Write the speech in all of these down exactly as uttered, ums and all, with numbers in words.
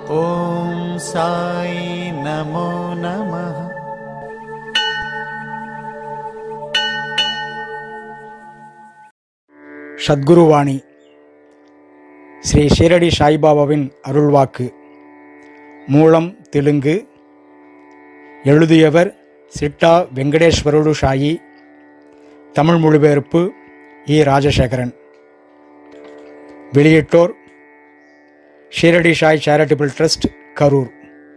ஓம் சாய் நமோ நமः. சத்குருவாணி ஸ்ரீ ஷீரடி சாய்பாபாவின் அருள்வாக்கு. மூலம் தெலுங்கு. எழுதியவர் சிட்டா வெங்கடேஸ்வரடு சாயி. தமிழ் மொழிபெயர்ப்பு இ ராஜசேகரன். வெளியிட்டோர் ஷீரடி சாய் சேரிட்டபிள் ட்ரஸ்ட், கரூர்.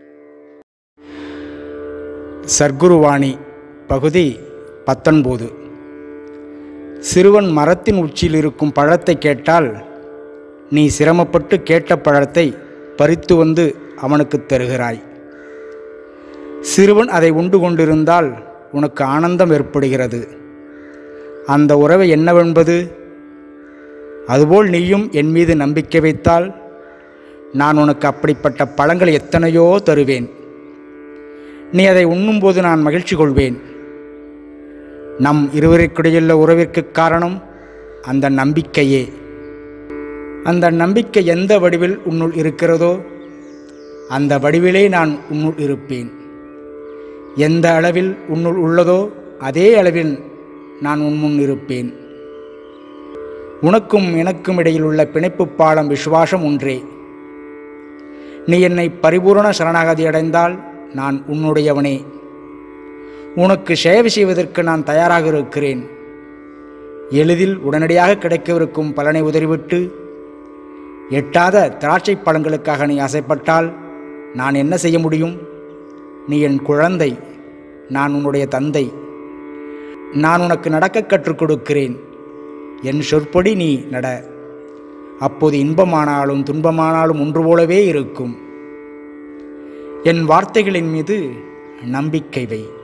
சத்குருவாணி பகுதி பத்தொன்பது. சிறுவன் மரத்தின் உச்சியில் இருக்கும் பழத்தை கேட்டால், நீ சிரமப்பட்டு கேட்ட பழத்தை பறித்து வந்து அவனுக்கு தருகிறாய். சிறுவன் அதை உண்டு கொண்டிருந்தால் உனக்கு ஆனந்தம் ஏற்படுகிறது. அந்த உறவை என்னவென்பது? அதுபோல் நீயும் என் மீது நம்பிக்கை வைத்தால் நான் உனக்கு அப்படிப்பட்ட பழங்கள் எத்தனையோ தருவேன். நீ அதை உண்ணும்போது நான் மகிழ்ச்சி கொள்வேன். நம் இருவருக்கிடையுள்ள உறவிற்கு காரணம் அந்த நம்பிக்கையே. அந்த நம்பிக்கை எந்த வடிவில் உன்னுள் இருக்கிறதோ அந்த வடிவிலே நான் உன்னுள் இருப்பேன். எந்த அளவில் உன்னுள் உள்ளதோ அதே அளவில் நான் உன் முன் இருப்பேன். உனக்கும் எனக்கும் இடையில் உள்ள பிணைப்பு பாலம் விசுவாசம் ஒன்றே. நீ என்னை பரிபூரண சரணாகதி அடைந்தால் நான் உன்னுடையவனே. உனக்கு சேவை செய்வதற்கு நான் தயாராக இருக்கிறேன். எளிதில் உடனடியாக கிடைக்கவிருக்கும் பலனை உதறிவிட்டு எட்டாத திராட்சை பழங்களுக்காக நீ ஆசைப்பட்டால் நான் என்ன செய்ய முடியும்? நீ என் குழந்தை, நான் உன்னுடைய தந்தை. நான் உனக்கு நடக்க கற்றுக் கொடுக்கிறேன். என் சொற்படி நீ நட. அப்போது இன்பமானாலும் துன்பமானாலும் ஒன்று போலவே இருக்கும். என் வார்த்தைகளின் மீது நம்பிக்கை வை.